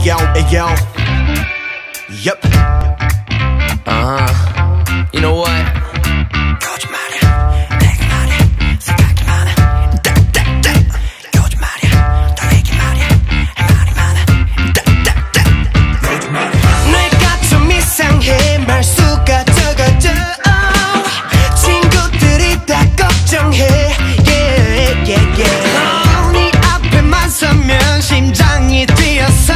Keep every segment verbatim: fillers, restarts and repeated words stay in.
Ayo, ayo. Yup. Uh-huh. You know what? 거짓말이야 내가 말이야 생각이 많아 딱딱딱 거짓말이야 너 얘기 말이야 할 말이 많아 딱딱딱 거짓말이야 내가 좀 이상해 말수가 적어져 친구들이 다 걱정해 yeah, yeah, yeah. 네 앞에만 서면 심장이 뛰어서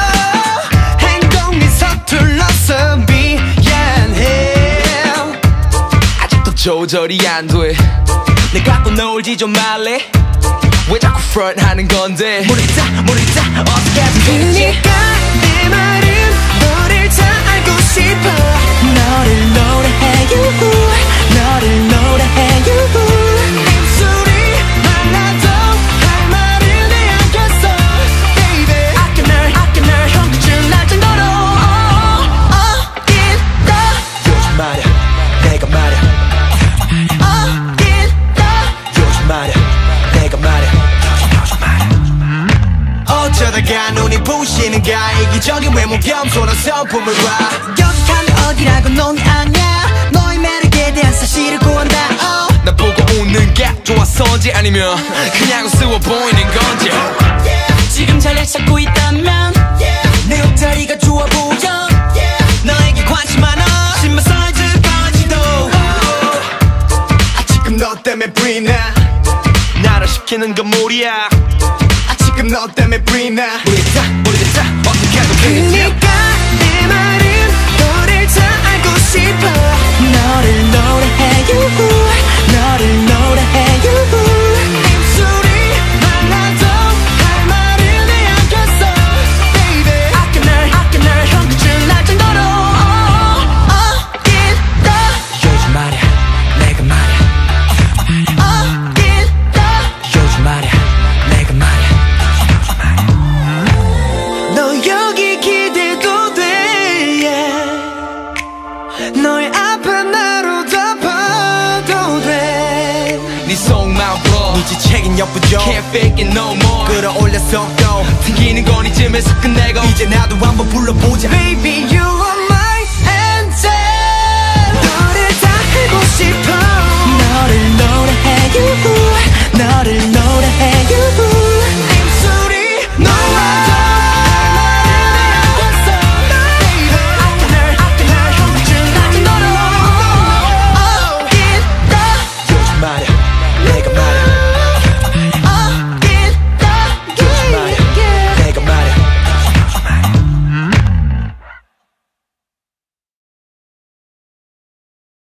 행동이 서툴러서 미안해 아직도 조절이 안 돼 내 갖고 놀지 좀 말래 왜 자꾸 front 하는 건데 모르겠다 모르겠다 어떻게 하면 되는지 그니까 내 말은 너를 잘 알고 싶어 너를 노래해 you 너를 노래해 you 입술이 말라도 할 말을 내야겠어 baby 아껴 널 아껴 널 형끝을 날 정도로 어딘다 요즘 말야 내가 말야 어딘다 요즘 말야 내가 말야 어쩌다가 눈이 부시는가 이기적인 외모 겸손한 성품을 봐 여기가 어디라고 넌 아냐 너의 매력에 대한 사실을 구한다 oh. 나 보고 웃는 게 좋아서인지 아니면 그냥 우스워 보이는 건지 yeah. 지금 자리를 찾고 있다면 yeah. 내 옷다리가 좋아 보여 yeah. 너에게 관심 많아 신발 사이즈까지도 oh. 아, 지금 너 때문에 불이나 나를 시키는 건 무리야 아, 지금 너 때문에 불이나 모르겠다 모르겠다 어떻게 하면 되는지 그니까 내 말은 너를 잘 알고 싶어 너를 노래해 you 너를 노래해 you 입술이 말라도 할 말을 내야겠어 baby 아껴 널 아껴 널 형끝을 날 정도로 어딘다 요즘 말야 내가 말야 어딘다 요즘 말야 내가 말야 너 여기 기대도 돼 yeah. 너의 앞에 나로 덮어도 돼 네 속마음 풀어 네 지책인 역부족 Can't fake it no more 끌어올렸어 또 튕기는 건 이쯤에서 끝내고 이제 나도 한번 불러보자 Baby you are my answer 너를 다 알고 싶어 너를 노래해 you 너를